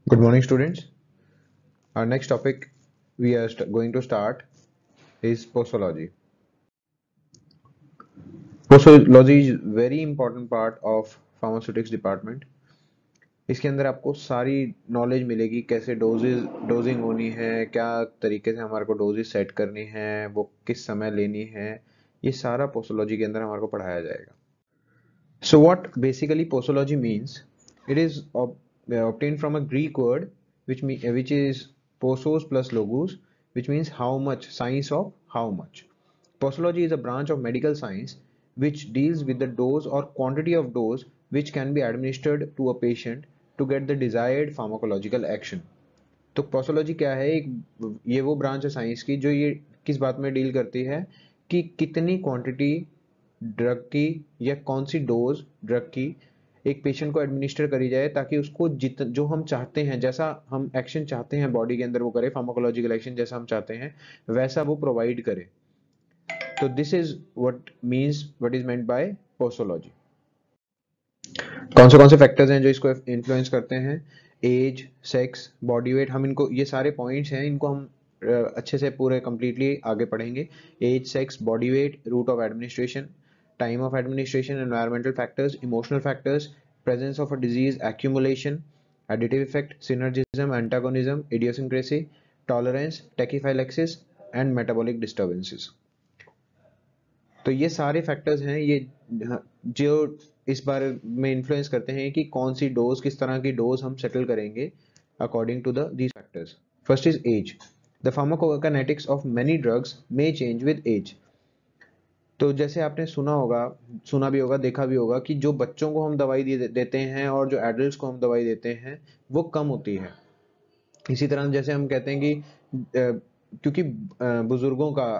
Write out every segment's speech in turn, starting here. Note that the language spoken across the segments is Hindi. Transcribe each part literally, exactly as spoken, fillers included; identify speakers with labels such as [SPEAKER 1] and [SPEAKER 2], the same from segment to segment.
[SPEAKER 1] Good morning, students. Our next topic we are st- going to start is posology. Posology is very important part of pharmaceutics department. इसके अंदर आपको सारी नॉलेज मिलेगी, कैसे डोजेज डोजिंग होनी है, क्या तरीके से हमारे को डोजेज सेट करनी है, वो किस समय लेनी है, ये सारा पोसोलॉजी के अंदर हमारे को पढ़ाया जाएगा. So what basically posology means? It is ob- uh, obtained from a Greek word which me- uh, which is posos plus logos, which means how much, science of how much. Posology is a branch of medical science which deals with the dose or quantity of dose which can be administered to a patient to get the desired pharmacological action. तो पोसोलॉजी क्या है? एक ये वो ब्रांच है साइंस की जो ये किस बात में डील करती है कि कितनी क्वांटिटी ड्रग की या कौन सी डोज ड्रग की एक पेशेंट को एडमिनिस्टर करी जाए ताकि उसको जित जो हम चाहते हैं, जैसा हम एक्शन चाहते हैं बॉडी के अंदर वो करे, फार्माकोलॉजिकल एक्शन जैसा हम चाहते हैं वैसा वो प्रोवाइड करे. तो this is what means what is meant by posology. कौन से कौन से फैक्टर्स हैं जो इसको इन्फ्लुएंस करते हैं? Age, sex, body weight. हम इनको ये सारे पॉइंट्स हैं, इनको हम अच्छे से पूरे कंप्लीटली आगे पढ़ेंगे. Age, sex, body weight, route of administration, time of administration, environmental factors, emotional factors, presence of a disease accumulation, additive effect, synergism, antagonism, idiosyncrasy, tolerance, tachyphylaxis and metabolic disturbances. तो ये सारे फैक्टर्स हैं ये जो इस बारे में इन्फ्लुएंस करते हैं कि कौन सी डोज, किस तरह की डोज हम सेटल करेंगे according to the these factors. First is age. The pharmacokinetics of many drugs may change with age. तो जैसे आपने सुना होगा, सुना भी होगा, देखा भी होगा कि जो बच्चों को हम दवाई दे, देते हैं और जो एडल्ट्स को हम दवाई देते हैं वो कम होती है. इसी तरह जैसे हम कहते हैं कि क्योंकि बुजुर्गों का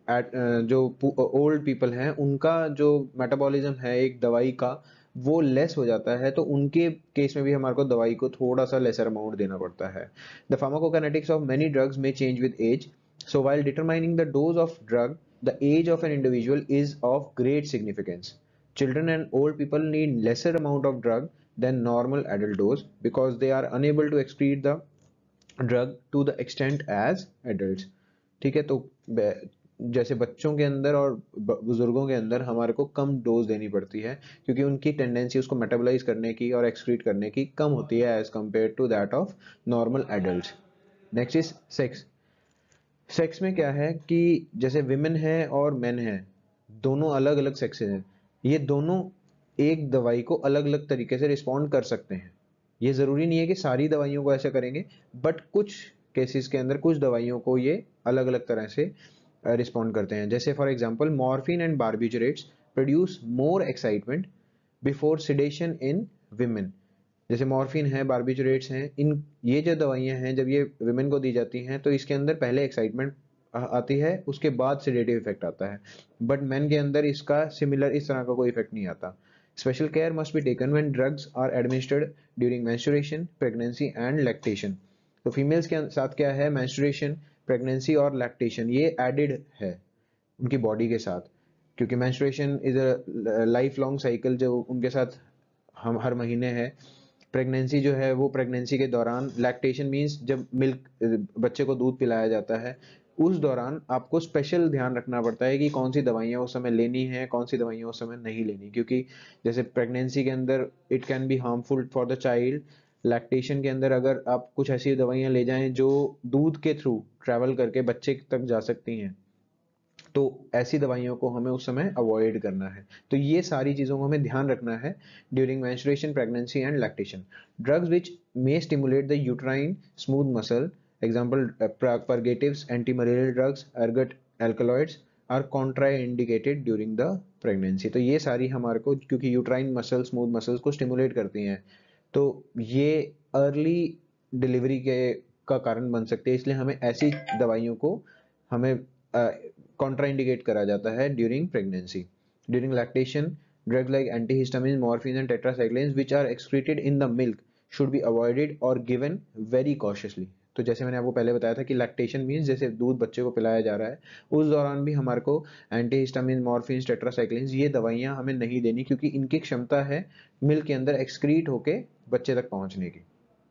[SPEAKER 1] जो ओल्ड पीपल हैं उनका जो मेटाबॉलिज्म है एक दवाई का वो लेस हो जाता है, तो उनके केस में भी हमारे को दवाई को थोड़ा सा लेसर अमाउंट देना पड़ता है. The pharmacokinetics of many drugs may change with age. So while determining the dose of drug, the age of an individual is of great significance. Children and old people need lesser amount of drug than normal adult dose because they are unable to excrete the drug to the extent as adults. ठीक है, तो जैसे बच्चों के अंदर और बुजुर्गों के अंदर हमारे को कम डोज देनी पड़ती है क्योंकि उनकी टेंडेंसी उसको मेटाबोलाइज करने की और एक्सक्रीट करने की कम होती है age compare to that of normal adults. Next is sex. Sex में क्या है कि जैसे विमेन है और मेन है, दोनों अलग अलग सेक्सेस हैं. ये दोनों एक दवाई को अलग अलग तरीके से रिस्पॉन्ड कर सकते हैं. ये जरूरी नहीं है कि सारी दवाइयों को ऐसे करेंगे, बट कुछ केसेस के अंदर कुछ दवाइयों को ये अलग अलग तरह से रिस्पॉन्ड करते हैं. जैसे for example morphine and barbiturates produce more excitement before sedation in women. जैसे मॉर्फिन है, बार्बिटरेट्स हैं, इन ये जो दवाइयां हैं जब ये विमेन को दी जाती हैं तो इसके अंदर पहले एक्साइटमेंट आती है, उसके बाद सेडेटिव इफेक्ट आता है. बट मेन के अंदर इसका सिमिलर इस तरह का कोई इफेक्ट नहीं आता. Special care must be taken when drugs are administered during menstruation, pregnancy and lactation. तो फीमेल्स के साथ क्या है? मेंस्ट्रुएशन, प्रेगनेंसी और लैक्टेशन ये एडेड है उनकी बॉडी के साथ, क्योंकि menstruation is a life long cycle जो उनके साथ हम हर महीने है. प्रेगनेंसी जो है वो प्रेगनेंसी के दौरान, लैक्टेशन मींस जब मिल्क बच्चे को दूध पिलाया जाता है उस दौरान आपको स्पेशल ध्यान रखना पड़ता है कि कौन सी दवाइयाँ उस समय लेनी है, कौन सी दवाइयाँ उस समय नहीं लेनी, क्योंकि जैसे प्रेगनेंसी के अंदर it can be harmful for the child. Lactation के अंदर अगर आप कुछ ऐसी दवाइयाँ ले जाएं जो दूध के थ्रू ट्रैवल करके बच्चे तक जा सकती हैं, तो ऐसी दवाइयों को हमें उस समय अवॉइड करना है. तो ये सारी चीजों को हमें ध्यान रखना है during menstruation, pregnancy and lactation. Drugs which may stimulate the uterine smooth muscle, example purgatives, anti malarial drugs, ergot alkaloids are contraindicated during the pregnancy. तो ये सारी हमारे को, क्योंकि यूट्राइन मसल, स्मूथ मसल्स को स्टिमुलेट करती हैं, तो ये अर्ली डिलीवरी के का कारण बन सकते हैं, इसलिए हमें ऐसी दवाइयों को हमें कॉन्ट्राइंडिकेट करा जाता है during pregnancy. During lactation, drugs like antihistamine, morphine and tetracyclines which are excreted in the milk should be avoided और गिवन वेरी कॉशियसली. तो जैसे मैंने आपको पहले बताया था कि लैक्टेशन मींस जैसे दूध बच्चे को पिलाया जा रहा है, उस दौरान भी हमारे को एंटीहिस्टामिन, मॉर्फिन, टेट्रासाइक्लिन्स ये दवाइयां हमें नहीं देनी, क्योंकि इनकी क्षमता है मिल्क के अंदर एक्सक्रीट होके बच्चे तक पहुंचने की.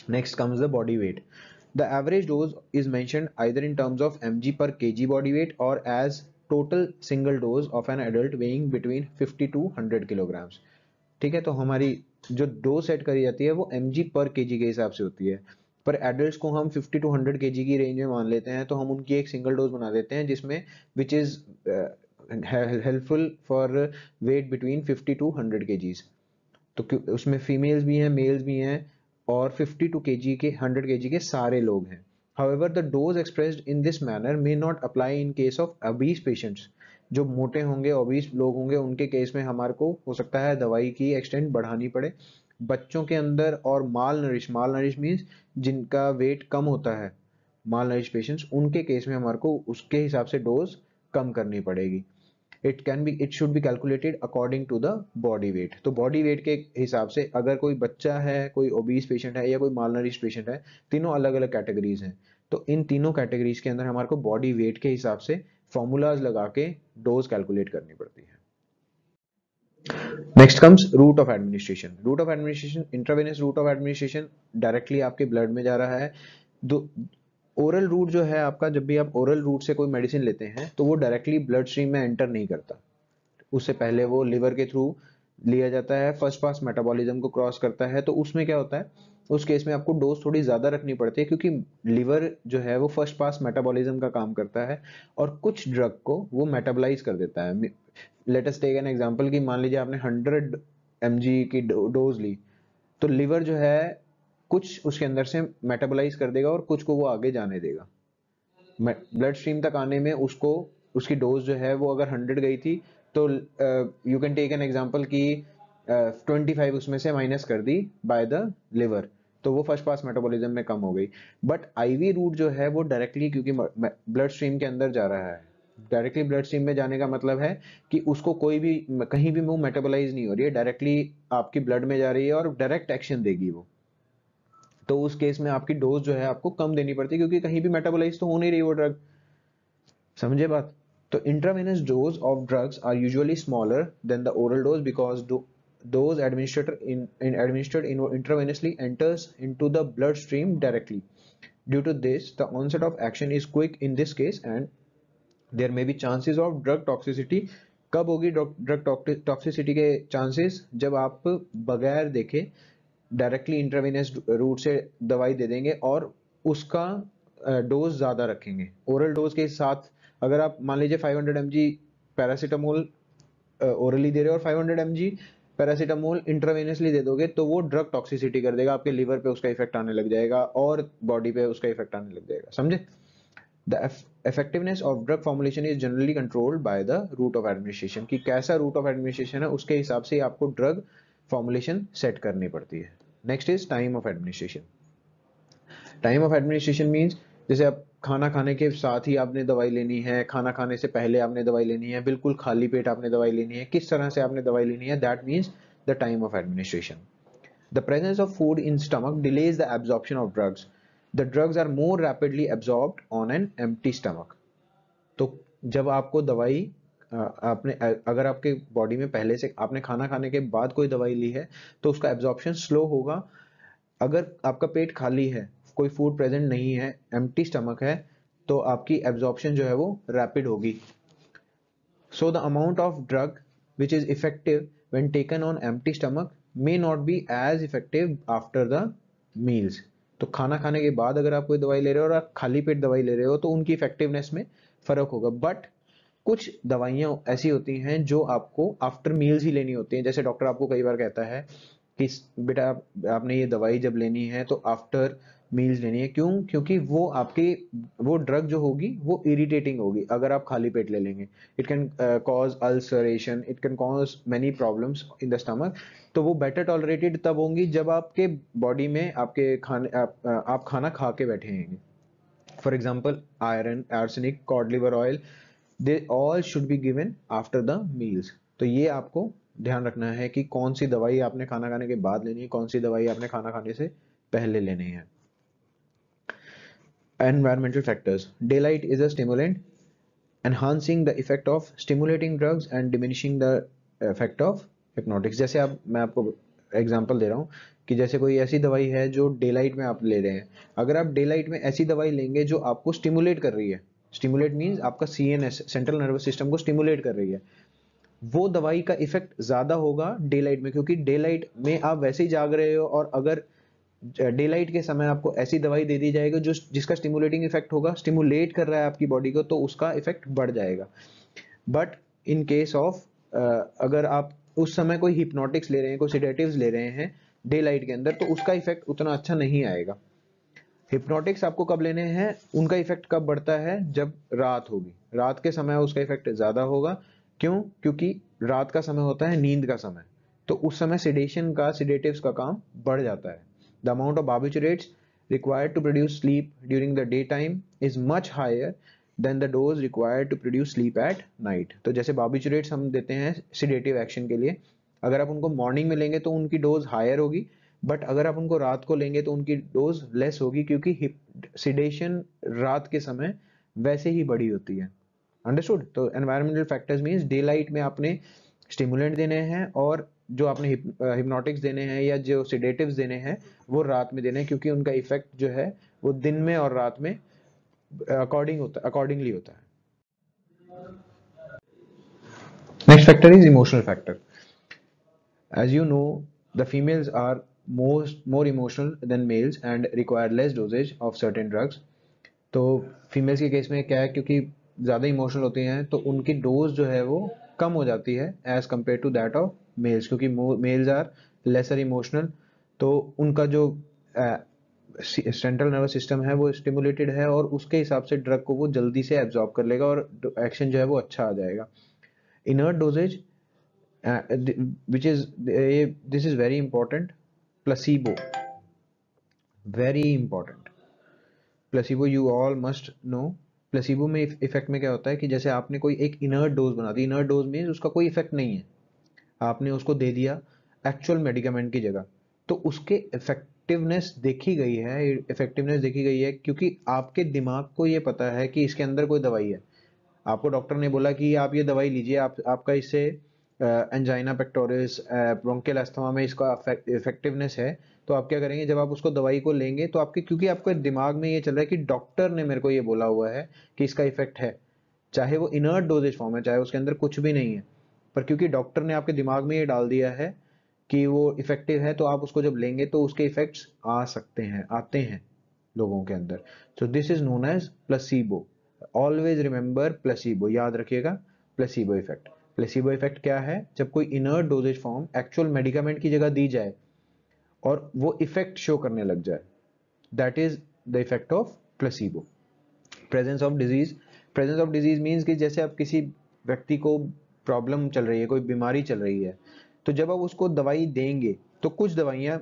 [SPEAKER 1] Next comes the body weight. The average dose is mentioned either in terms of mg per kg body weight or as total single dose of an adult weighing between fifty to one hundred kilograms. ठीक है, तो हमारी जो डोज सेट करी जाती है वो mg पर kg के हिसाब से होती है, पर एडल्ट्स को हम फिफ्टी टू हंड्रेड kg की रेंज में मान लेते हैं, तो हम उनकी एक सिंगल डोज बना देते हैं जिसमें which is helpful for weight between fifty to hundred kgs. तो उसमें फीमेल्स भी हैं, मेल्स भी हैं, और फिफ्टी टू केजी के हंड्रेड केजी के सारे लोग हैं. However, the dose expressed in this manner may not apply in case of obese patients. जो मोटे होंगे, ओबीस लोग होंगे, उनके केस में हमारे को हो सकता है दवाई की एक्सटेंट बढ़ानी पड़े. बच्चों के अंदर और malnourish malnourish means जिनका वेट कम होता है, माल नरिश पेशेंट्स, उनके केस में हमारे को उसके हिसाब से डोज कम करनी पड़ेगी. It can be it should be calculated according to the body weight. तो बॉडी वेट के हिसाब से अगर कोई बच्चा है, कोई ओबीस पेशेंट है या कोई मालनरिश पेशेंट है, तीनों अलग अलग कैटेगरीज हैं, तो इन तीनों कैटेगरीज के अंदर हमारे को बॉडी वेट के हिसाब से फॉर्मूलाज लगा के डोज कैलकुलेट करनी पड़ती है. Next comes route of administration. Route of administration, intravenous route of administration directly आपके ब्लड में जा रहा है. दो ओरल रूट जो है आपका, जब भी आप ओरल रूट से कोई मेडिसिन लेते हैं तो वो डायरेक्टली ब्लड स्ट्रीम में एंटर नहीं करता, उससे पहले वो लिवर के थ्रू लिया जाता है, फर्स्ट पास मेटाबॉलिज्म को क्रॉस करता है. तो उसमें क्या होता है, उस केस में आपको डोज थोड़ी ज्यादा रखनी पड़ती है, क्योंकि लिवर जो है वो फर्स्ट पास मेटाबॉलिज्म का काम करता है और कुछ ड्रग को वो मेटाबलाइज कर देता है. Let us take an example कि मान लीजिए आपने हंड्रेड एमजी की डोज ली, तो लिवर जो है कुछ उसके अंदर से मेटाबोलाइज कर देगा और कुछ को वो आगे जाने देगा. ब्लड स्ट्रीम तक आने में उसको उसकी डोज जो है वो अगर हंड्रेड गई थी, तो you can take an example कि ट्वेंटी फाइव उसमें से माइनस कर दी बाय द लिवर, तो वो फर्स्ट पास मेटाबॉलिज्म में कम हो गई. बट आईवी रूट जो है वो डायरेक्टली, क्योंकि ब्लड स्ट्रीम के अंदर जा रहा है, डायरेक्टली ब्लड स्ट्रीम में जाने का मतलब है कि उसको कोई भी कहीं भी वो मेटाबोलाइज नहीं हो रही है, डायरेक्टली आपकी ब्लड में जा रही है और डायरेक्ट एक्शन देगी वो. तो उस केस में आपकी डोज जो है आपको कम देनी पड़ती है, क्योंकि कहीं भी मेटाबोलाइज तो हो नहीं रही वो ड्रग. समझे बात? तो intravenous dose of drugs are usually smaller than the oral dose because dose administered in, in administered in intravenously enters into the bloodstream directly. Due to this, the onset of action is quick in this case and there may be chances of drug toxicity. कब होगी ड्रग टॉक्सिसिटी के चांसेस? जब आप बगैर देखे डायरेक्टली इंट्रावेनस रूट से दवाई दे देंगे और उसका डोज ज्यादा रखेंगे. ओरल डोज के साथ अगर आप मान लीजिए five hundred mg paracetamol orally दे रहे हो और five hundred mg paracetamol intravenously दे दोगे, तो वो ड्रग टॉक्सिसिटी कर देगा, आपके लिवर पे उसका इफेक्ट आने लग जाएगा और बॉडी पे उसका इफेक्ट आने लग जाएगा. समझे? The effectiveness of drug formulation is generally controlled by the route of administration. कि कैसा रूट ऑफ एडमिनिस्ट्रेशन है उसके हिसाब से आपको ड्रग फॉर्मुलेशन सेट करनी पड़ती है. Next is time of administration. Time of administration means जैसे आप खाना खाने के साथ ही आपने दवाई लेनी है, खाना खाने से पहले आपने दवाई लेनी है, बिल्कुल खाली पेट आपने दवाई लेनी है, किस तरह से आपने दवाई लेनी है, that means the time of administration. The presence of food in stomach delays the absorption of drugs. The drugs are more rapidly absorbed on an empty stomach. तो जब आपको दवाई आपने अगर आपके बॉडी में पहले से आपने खाना खाने के बाद कोई दवाई ली है तो उसका एब्जॉर्प्शन स्लो होगा. अगर आपका पेट खाली है, कोई फूड प्रेजेंट नहीं है, एम्प्टी स्टमक है, तो आपकी एब्जॉर्प्शन जो है वो रैपिड होगी. So the amount of drug which is effective when taken on empty stomach may not be as effective after the meals. तो खाना खाने के बाद अगर आप कोई दवाई ले रहे हो और आप खाली पेट दवाई ले रहे हो तो उनकी इफेक्टिवनेस में फर्क होगा. बट कुछ दवाइयां ऐसी होती हैं जो आपको आफ्टर मील्स ही लेनी होती हैं. जैसे डॉक्टर आपको कई बार कहता है कि बेटा आप, आपने ये दवाई जब लेनी है तो आफ्टर मील्स लेनी है. क्यों? क्योंकि वो आपकी वो ड्रग जो होगी वो इरिटेटिंग होगी अगर आप खाली पेट ले लेंगे. It can cause ulceration, it can cause many problems in the stomach. तो वो बेटर टॉलरेटेड तब होंगी जब आपके बॉडी में आपके खाने आप, आप खाना खा के बैठे हैं. For example iron, arsenic, cod liver oil, they all should be given after the meals. तो ये आपको ध्यान रखना है कि कौन सी दवाई आपने खाना खाने के बाद लेनी है, कौन सी दवाई आपने खाना खाने से पहले लेनी है. Environmental factors. Daylight is a stimulant, enhancing the effect of stimulating drugs and diminishing the effect of hypnotics. जैसे आप मैं आपको एग्जांपल दे रहा हूँ कि जैसे कोई ऐसी दवाई है जो डे लाइट में आप ले रहे हैं, अगर आप डे लाइट में ऐसी दवाई लेंगे जो आपको स्टिमुलेट कर रही है, स्टिमुलेट मींस आपका सीएनएस सेंट्रल नर्वस सिस्टम को स्टिमुलेट कर रही है, वो दवाई का इफेक्ट ज्यादा होगा डे लाइट में, क्योंकि डे लाइट में आप वैसे ही जाग रहे हो, और अगर डे लाइट के समय आपको ऐसी दवाई दे दी जाएगी जो जिसका स्टिमुलेटिंग इफेक्ट होगा, स्टिमुलेट कर रहा है आपकी बॉडी को, तो उसका इफेक्ट बढ़ जाएगा। बट इन केस ऑफ अगर आप उस समय कोई हिप्नोटिक्स ले रहे हैं, कोई सिडेटिव्स ले रहे हैं डे लाइट के अंदर, तो उसका इफेक्ट उतना अच्छा नहीं आएगा। हिप्नोटिक्स आपको कब लेने हैं, उनका इफेक्ट कब बढ़ता है, जब रात होगी, रात के समय उसका इफेक्ट ज्यादा होगा। क्यों? क्योंकि रात का समय होता है नींद का समय, तो उस समय सिडेशन का, सिडेटिव्स का काम बढ़ जाता है। The amount of barbiturates required to produce sleep during the daytime is much higher than the dose required to produce sleep at night। तो जैसे बार्बिचुरेट्स हम देते हैं सिडेटिव एक्शन के लिए, अगर आप उनको मॉर्निंग में लेंगे तो उनकी डोज हायर होगी, बट अगर आप उनको रात को लेंगे तो उनकी डोज लेस होगी, क्योंकि सिडेशन रात के समय वैसे ही बड़ी होती है। अंडरस्टूड? तो environmental factors means day light में आपने स्टिमुलेंट देने हैं, और जो आपने हिप्नोटिक्स देने हैं या जो सिडेटिव्स देने हैं वो रात में देने हैं, क्योंकि उनका इफेक्ट जो है वो दिन में और रात में अकॉर्डिंग होता अकॉर्डिंगली होता है। Next factor is emotional factor. As you know, the females are most more emotional than males and require less dosage of certain drugs। तो फीमेल्स के केस में क्या है, क्योंकि ज़्यादा इमोशनल होती हैं तो उनकी डोज जो है वो कम हो जाती है as compare to that of males, क्योंकि मेल्स आर लेसर इमोशनल, तो उनका जो सेंट्रल नर्वस सिस्टम है वो स्टिमुलेटेड है, और उसके हिसाब से ड्रग को वो जल्दी से एब्जॉर्ब कर लेगा और एक्शन जो है वो अच्छा आ जाएगा। Inert doses which is this is very important. Placebo, very important. Placebo you all must know. Placebo में इफेक्ट में क्या होता है कि जैसे आपने कोई एक इनर्ट डोज बना दी, इनर्ट डोज मीन्स उसका कोई इफेक्ट नहीं है, आपने उसको दे दिया एक्चुअल मेडिकामेंट की जगह, तो उसके इफेक्टिवनेस देखी गई है, इफेक्टिवनेस देखी गई है क्योंकि आपके दिमाग को ये पता है कि इसके अंदर कोई दवाई है। आपको डॉक्टर ने बोला कि आप ये दवाई लीजिए, आप आपका इससे एंजाइना पेक्टोरिस, ब्रोंकियल अस्थमा में इसका इफेक्टिवनेस है, तो आप क्या करेंगे, जब आप उसको दवाई को लेंगे तो आपके, क्योंकि आपके दिमाग में ये चल रहा है कि डॉक्टर ने मेरे को ये बोला हुआ है कि इसका इफेक्ट है, चाहे वो इनर्ट डोजेज फॉर्म है, चाहे उसके अंदर कुछ भी नहीं है, पर क्योंकि डॉक्टर ने आपके दिमाग में ये डाल दिया है कि वो इफेक्टिव है, तो आप उसको जब लेंगे तो उसके इफेक्ट्स आ सकते हैं, आते हैं लोगों के अंदर। So this is known as placebo. Always remember placebo, याद रखिएगा प्लेसिबो इफेक्ट। प्लेसिबो इफेक्ट क्या है, जब कोई inert doses form actual medicament की जगह दी जाए और वो इफेक्ट शो करने लग जाए, that is the effect of placebo. Presence of disease, presence of disease means कि जैसे आप किसी व्यक्ति को प्रॉब्लम चल रही है, कोई बीमारी चल रही है, तो जब आप उसको दवाई देंगे तो कुछ दवाइयां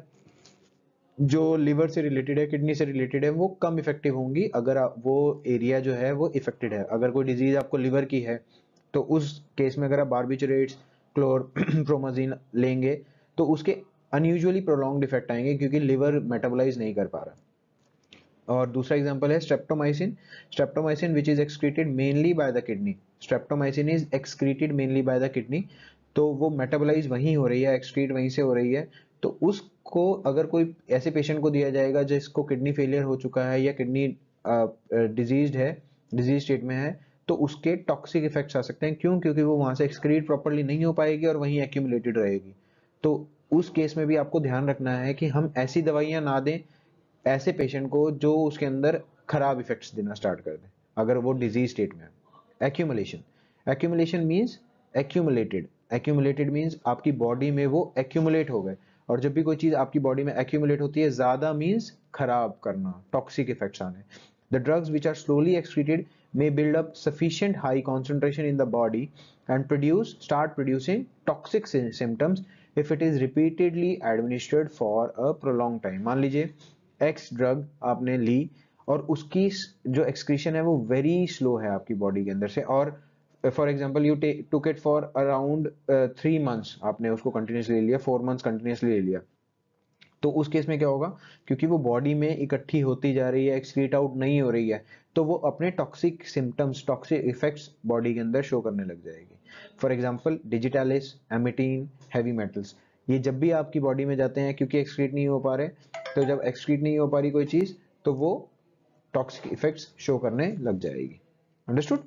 [SPEAKER 1] जो लिवर से रिलेटेड है, किडनी से रिलेटेड है, वो कम इफेक्टिव होंगी अगर वो एरिया जो है वो इफेक्टेड है। अगर कोई डिजीज आपको लिवर की है तो उस केस में अगर आप बार्बिचुरेट्स, क्लोरप्रोमाजिन लेंगे तो उसके अनयूजुअली प्रोलॉन्ग्ड इफेक्ट आएंगे, क्योंकि लिवर मेटाबोलाइज नहीं कर पा रहा। और दूसरा एग्जांपल है streptomycin. Streptomycin which is excreted mainly by the kidney. Streptomycin is excreted mainly by the kidney, तो वो मेटाबोलाइज वहीं हो रही है, एक्सक्रीट वहीं से हो रही है। तो उसको अगर कोई ऐसे पेशेंट को दिया जाएगा जिसको किडनी फेलियर हो चुका है या किडनी डिजीज्ड है, डिजीज स्टेट में है, तो उसके टॉक्सिक इफेक्ट्स आ सकते हैं। क्यों? क्योंकि वो वहां से एक्सक्रीट प्रॉपर्ली नहीं हो पाएगी और वहीं एक्यूमुलेटेड रहेगी। तो उस केस में भी आपको ध्यान रखना है कि हम ऐसी दवाइयां ना दें ऐसे पेशेंट को जो उसके अंदर खराब इफेक्ट्स देना स्टार्ट कर दें, अगर वो डिजीज स्टेट में है। Accumulation, accumulation means accumulated, accumulated means आपकी बॉडी में वो एक्यूमुलेट हो गए, और जब भी कोई चीज आपकी बॉडी में एक्यूमुलेट होती है, ज्यादा मीन्स खराब करना, टॉक्सिक इफेक्ट्स आने। The drugs which are slowly excreted may build up sufficient high concentration in the body and produce start producing toxic symptoms if it is repeatedly administered for a prolonged time। मान लीजिए एक्स ड्रग आपने ली और उसकी जो एक्सक्रीशन है वो वेरी स्लो है आपकी बॉडी के अंदर से, और for example you took it for around three months, आपने उसको कंटिन्यूसली ले लिया, फोर मंथ्स कंटिन्यूसली ले लिया, तो उस केस में क्या होगा, क्योंकि वो बॉडी में इकट्ठी होती जा रही है, एक्सक्रीट आउट नहीं हो रही है, तो वो अपने toxic symptoms, toxic effects body के अंदर शो करने लग जाएगी। For example digitalis, emetine, heavy metals, ये जब भी आपकी बॉडी में जाते हैं क्योंकि एक्सक्रीट नहीं हो पा रहे, तो जब एक्सक्रीट नहीं हो पा रही कोई चीज तो वो टॉक्सिक इफेक्ट्स शो करने लग जाएगी। Understood?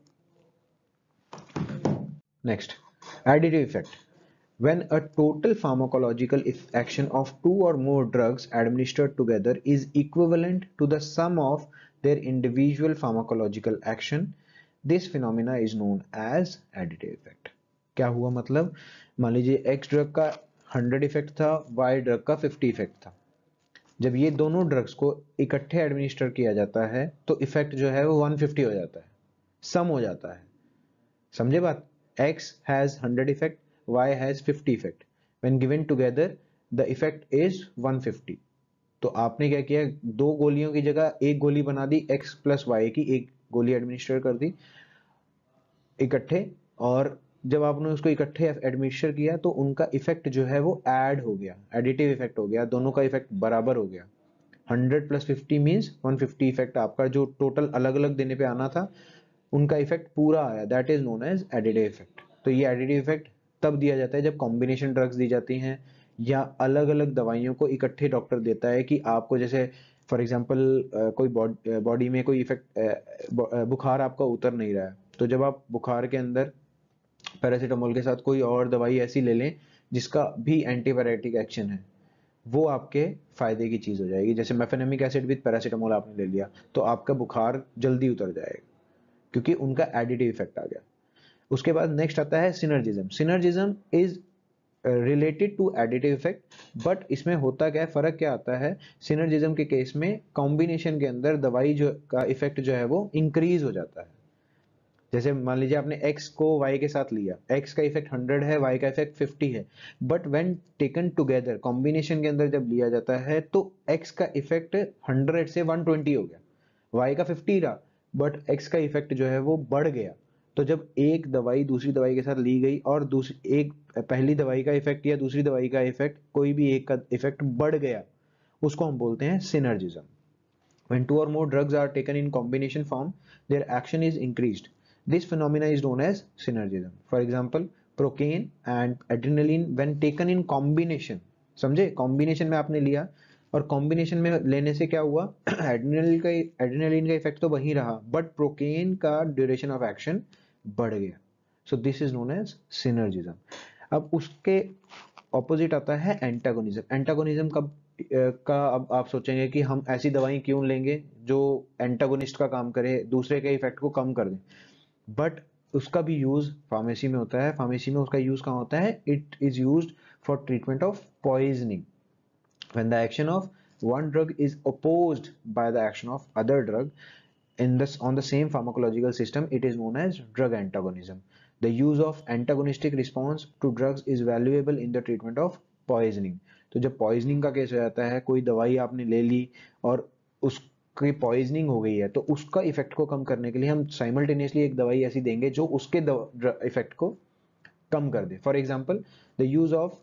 [SPEAKER 1] Next, additive effect. When a total pharmacological action of two or more drugs administered together is equivalent to the sum of their individual pharmacological action, this phenomena is known as additive effect. क्या हुआ मतलब, मान लीजिए X ड्रग का हंड्रेड इफेक्ट था, Y ड्रग का फिफ्टी इफेक्ट था। जब ये दोनों ड्रग्स को इकट्ठे एडमिनिस्टर किया जाता है तो इफेक्ट जो है वो वन फिफ्टी हो जाता है, सम हो जाता है। समझे बात? X has hundred effect, Y has fifty effect. When given together, the effect is one fifty. तो आपने क्या किया, दो गोलियों की जगह एक गोली बना दी, X प्लस Y की एक गोली एडमिनिस्टर कर दी इकट्ठे, और जब आपने उसको इकट्ठे एडमिनिस्टर किया तो उनका इफेक्ट जो है वो ऐड हो गया, एडिटिव इफेक्ट हो गया, दोनों का इफेक्ट बराबर हो गया। Hundred plus fifty means one fifty effect आपका जो टोटल अलग अलग देने पे आना था उनका इफेक्ट पूरा आया, that is known as additive effect. तो ये एडिटिव इफेक्ट तब दिया जाता है जब कॉम्बिनेशन ड्रग्स दी जाती हैं या अलग अलग दवाइयों को इकट्ठे डॉक्टर देता है कि आपको, जैसे फॉर एग्जांपल कोई बॉडी में कोई इफेक्ट, बुखार आपका उतर नहीं रहा है, तो जब आप बुखार के अंदर पैरासीटामोल के साथ कोई और दवाई ऐसी ले लें जिसका भी एंटीबायोटिक एक्शन है, वो आपके फायदे की चीज हो जाएगी। जैसे मेफेनेमिक एसिड विद पैरासीटामोल आपने ले लिया तो आपका बुखार जल्दी उतर जाएगा क्योंकि उनका एडिटिव इफेक्ट आ गया। उसके बाद नेक्स्ट आता है synergism. Synergism is related to additive effect, but इसमें होता क्या है, फर्क क्या आता है, सिनर्जिज्म के केस में कॉम्बिनेशन के अंदर दवाई जो का इफेक्ट जो है वो इंक्रीज हो जाता है। जैसे मान लीजिए आपने X को Y के साथ लिया, X का इफेक्ट हंड्रेड है, Y का इफेक्ट फिफ्टी है, but when taken together combination के अंदर जब लिया जाता है तो X का इफेक्ट हंड्रेड से वन ट्वेंटी हो गया, Y का फिफ्टी रहा, बट X का इफेक्ट जो है वो बढ़ गया। तो जब एक दवाई दूसरी दवाई के साथ ली गई और दूसरी एक पहली दवाई का इफेक्ट या दूसरी दवाई का इफेक्ट, कोई भी एक का इफेक्ट बढ़ गया, उसको हम बोलते हैं synergism. When two or more drugs are taken in combination form, their action is increased. This phenomena is known as synergism. For example, procaine and adrenaline when taken in combination. समझे? कॉम्बिनेशन में आपने लिया और कॉम्बिनेशन में लेने से क्या हुआ, एड्रेनलिन का एड्रेनलिन का इफेक्ट तो वही रहा, बट प्रोकेन का ड्यूरेशन ऑफ एक्शन बढ़ गया। So this is known as synergism. अब उसके ऑपोजिट आता है एंटागोनिज्म। एंटागोनिज्म कब का, अब आप सोचेंगे कि हम ऐसी दवाई क्यों लेंगे जो एंटागोनिस्ट का काम करे, दूसरे के इफेक्ट को कम कर दे, बट उसका भी यूज फार्मेसी में होता है। फार्मेसी में उसका यूज कहाँ होता है, it is used for treatment of poisoning. When the action of one drug is opposed by the action of other drug in this on the same pharmacological system, it is known as drug antagonism. The use of antagonistic response to drugs is valuable in the treatment of poisoning. तो जब पॉइजनिंग का केस हो जाता है, कोई दवाई आपने ले ली और उसकी पॉइजनिंग हो गई है, तो उसका इफेक्ट को कम करने के लिए हम साइमल्टेनियसली एक दवाई ऐसी देंगे जो उसके इफेक्ट को कम कर दे। For example, the use of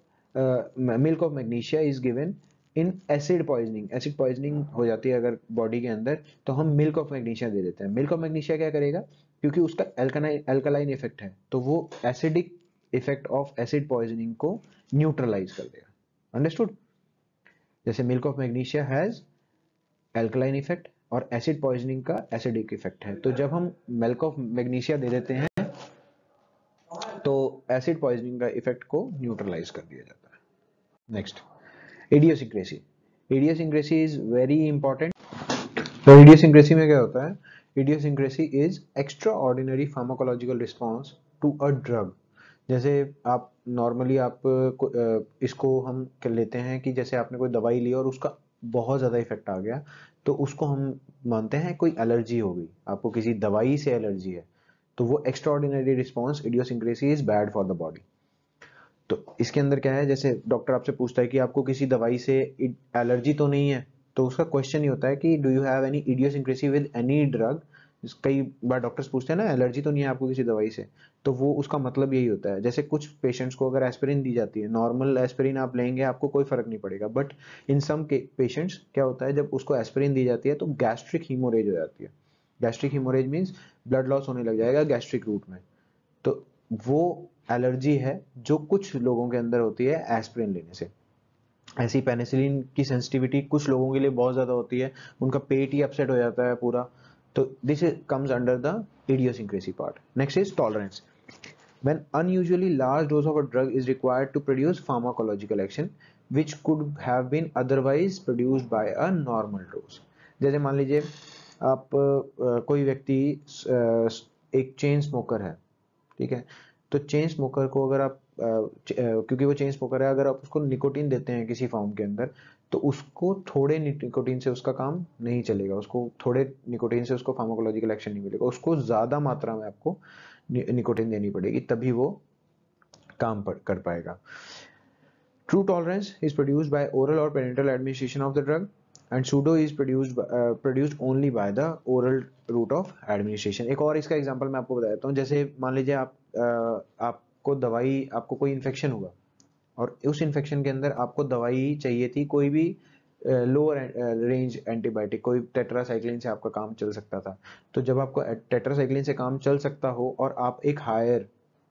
[SPEAKER 1] milk of magnesia is given in acid poisoning. Acid poisoning हो जाती है अगर बॉडी के अंदर, तो हम मिल्क ऑफ मैग्नीशिया दे देते हैं। मिल्क ऑफ मैग्नीशिया क्या करेगा, क्योंकि उसका एल्कलाइन एल्कलाइन इफेक्ट है, तो वो acidic effect of acid poisoning को न्यूट्रलाइज कर देगा। अंडरस्टूड? जैसे milk of magnesia has alkaline effect और एसिड पॉइजनिंग का एसिडिक इफेक्ट है, तो जब हम मिल्क ऑफ मैग्नीशिया दे देते हैं तो एसिड पॉइजनिंग का इफेक्ट को न्यूट्रलाइज कर दिया जाता है। Next, idiosyncrasy. Idiosyncrasy is very important. तो इडियोसिक्रेसी में क्या होता है, idiosyncrasy is extraordinary pharmacological response to a drug. जैसे आप नॉर्मली आप इसको हम कर लेते हैं कि जैसे आपने कोई दवाई ली और उसका बहुत ज़्यादा इफेक्ट आ गया, तो उसको हम मानते हैं कोई एलर्जी हो गई, आपको किसी दवाई से एलर्जी है, तो वो extraordinary response, idiosyncrasy is bad for the body. तो इसके अंदर क्या है, जैसे डॉक्टर आपसे पूछता है कि आपको किसी दवाई से एलर्जी तो नहीं है, तो उसका क्वेश्चन ये होता है कि do you have any idiosyncrasy with any drug. कई बार डॉक्टर्स पूछते हैं ना, एलर्जी तो नहीं है आपको किसी दवाई से, तो वो उसका मतलब यही होता है। जैसे कुछ पेशेंट्स को अगर एस्पिरिन दी जाती है, नॉर्मल एस्पिरिन आप लेंगे आपको कोई फर्क नहीं पड़ेगा, बट इन सम पेशेंट्स क्या होता है, जब उसको एस्पिरिन दी जाती है तो गैस्ट्रिक हीमोरेज हो जाती है। Gastric haemorrhage means blood loss होने लग जाएगा गैस्ट्रिक रूट में, तो वो एलर्जी है जो कुछ लोगों के अंदर होती है एस्पिरिन लेने से। ऐसी पेनिसिलिन की सेंसिटिविटी कुछ लोगों के लिए बहुत ज़्यादा होती है, उनका पेट ही अपसेट हो जाता है पूरा। तो this comes under the idiosyncrasy part. Next is tolerance. When unusually large dose of a drug is required to produce pharmacological action which could have been otherwise produced by a normal dose। जैसे मान लीजिए आप आ, कोई व्यक्ति एक चेन स्मोकर है, ठीक है, तो चेन स्मोकर को अगर आप आ, क्योंकि वो चेन स्मोकर है, अगर आप उसको निकोटीन देते हैं किसी फॉर्म के अंदर, तो उसको थोड़े निकोटीन से उसका काम नहीं चलेगा, उसको थोड़े निकोटीन से उसको फार्माकोलॉजिकल एक्शन नहीं मिलेगा, उसको ज्यादा मात्रा में आपको निकोटीन देनी पड़ेगी, तभी वो काम कर पाएगा। True tolerance is produced by oral or parenteral administration of the drug, and pseudo is produced uh, produced only by the oral route of administration। एक और इसका एग्जांपल मैं आपको बता देता हूँ। जैसे मान लीजिए आप uh, आपको दवाई आपको कोई इन्फेक्शन हुआ और उस इन्फेक्शन के अंदर आपको दवाई चाहिए थी, कोई भी लोअर रेंज एंटीबायोटिक, कोई टेट्रासाइक्लिन से आपका काम चल सकता था। तो जब आपको टेट्रासाइक्लिन से काम चल सकता हो और आप एक हायर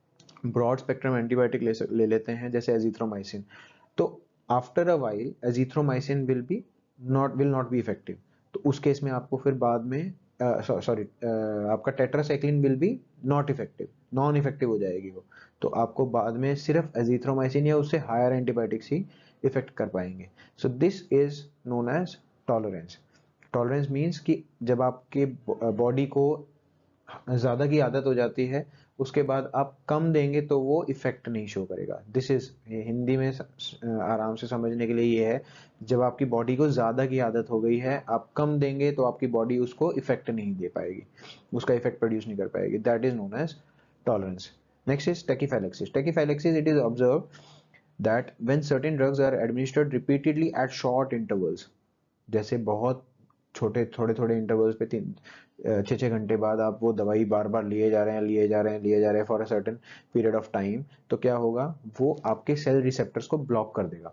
[SPEAKER 1] ब्रॉड स्पेक्ट्रम एंटीबायोटिक ले, ले लेते हैं जैसे एजिथ्रोमाइसिन, तो after a while azithromycin will be not will not be effective. तो उस केस में आपको फिर बाद में सॉरी uh, uh, आपका tetracycline will be not effective, non effective हो जाएगी वो। तो आपको बाद में सिर्फ एजिथ्रोमाइसिन या उससे हायर एंटीबायोटिक्स ही इफेक्ट कर पाएंगे। So this is known as tolerance. Tolerance means कि जब आपके बॉडी को ज्यादा की आदत हो जाती है, उसके बाद आप कम देंगे तो वो इफेक्ट नहीं शो करेगा। दिस इज हिंदी में आराम से समझने के लिए ये है, जब आपकी बॉडी को ज्यादा की आदत हो गई है, आप कम देंगे तो आपकी बॉडी उसको इफेक्ट नहीं दे पाएगी, उसका इफेक्ट प्रोड्यूस नहीं कर पाएगी। That is known as tolerance. Next is tachyphylaxis. Tachyphylaxis it is observe that when certain drugs are administered repeatedly at short intervals, जैसे बहुत छोटे थोड़े थोड़े इंटरवल्स पे तीन छः छः घंटे बाद आप वो दवाई बार बार लिए जा रहे हैं लिए जा रहे हैं लिए जा रहे हैं for a certain period of time, तो क्या होगा, वो आपके सेल रिसेप्टर्स को ब्लॉक कर देगा।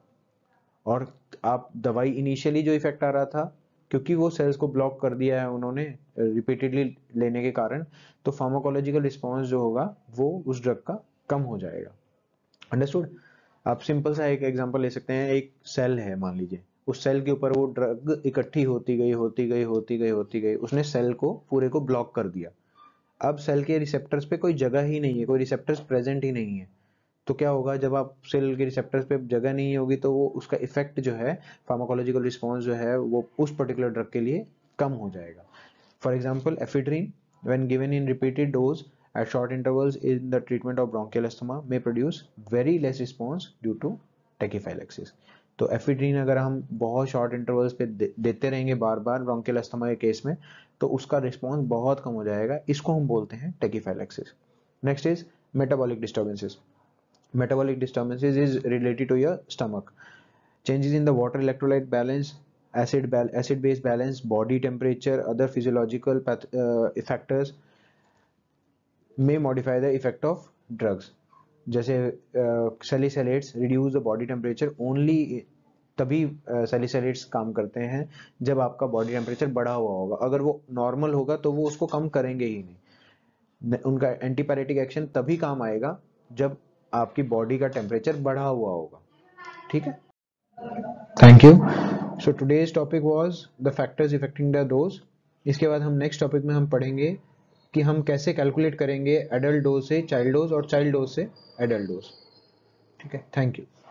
[SPEAKER 1] और आप दवाई इनिशियली जो इफेक्ट आ रहा था, क्योंकि वो सेल्स को ब्लॉक कर दिया है उन्होंने रिपीटेडली लेने के कारण, तो फार्माकोलॉजिकल रिस्पॉन्स जो होगा वो उस ड्रग का कम हो जाएगा। अंडरस्टूड? आप सिंपल सा एक एग्जांपल ले सकते हैं। एक सेल है मान लीजिए, उस सेल के ऊपर वो ड्रग इकट्ठी होती गई होती गई होती गई होती गई उसने सेल को पूरे को ब्लॉक कर दिया। अब सेल के रिसेप्टर्स पे कोई जगह ही नहीं है, कोई रिसेप्टर्स प्रेजेंट ही नहीं है। तो क्या होगा, जब आप सेल के रिसेप्टर्स पे जगह नहीं होगी तो वो उसका इफेक्ट जो है, फार्माकोलॉजिकल रिस्पॉन्स जो है, वो उस पर्टिकुलर ड्रग के लिए कम हो जाएगा। For example ephedrine when given in repeated dose at short intervals in the treatment of bronchial asthma may produce very less response due to tachyphylaxis। तो एफिड्रीन अगर हम बहुत शॉर्ट इंटरवल्स पे दे, देते रहेंगे बार बार ब्रोंकियल अस्थमा के केस में, तो उसका रिस्पॉन्स बहुत कम हो जाएगा। इसको हम बोलते हैं tachyphylaxis। Next is metabolic disturbances. Metabolic disturbances is related to your stomach. Changes in the water electrolyte balance, acid acid base balance, body temperature, other physiological path, uh, factors may modify the effect of drugs। जैसे salicylates reduce the body temperature only, तभी सैलिसिलेट्स uh, काम करते हैं जब आपका बॉडी टेम्परेचर बढ़ा हुआ होगा। अगर वो नॉर्मल होगा तो वो उसको कम करेंगे ही नहीं। उनका एंटीपायरेटिक एक्शन तभी काम आएगा जब आपकी बॉडी का टेम्परेचर बढ़ा हुआ होगा। ठीक है, thank you. So today's topic was the factors affecting the dose. इसके बाद हम नेक्स्ट टॉपिक में हम पढ़ेंगे कि हम कैसे कैलकुलेट करेंगे एडल्ट डोज से चाइल्ड डोज और चाइल्ड डोज से एडल्ट डोज। ठीक है, थैंक यू।